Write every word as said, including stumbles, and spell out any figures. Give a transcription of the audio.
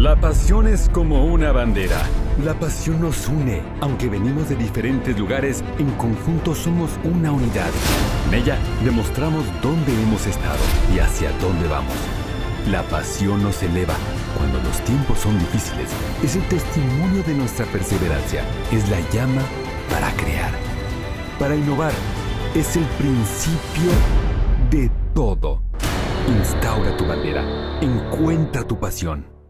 La pasión es como una bandera. La pasión nos une. Aunque venimos de diferentes lugares, en conjunto somos una unidad. En ella demostramos dónde hemos estado y hacia dónde vamos. La pasión nos eleva. Cuando los tiempos son difíciles, es el testimonio de nuestra perseverancia. Es la llama para crear, para innovar. Es el principio de todo. Instaura tu bandera. Encuentra tu pasión.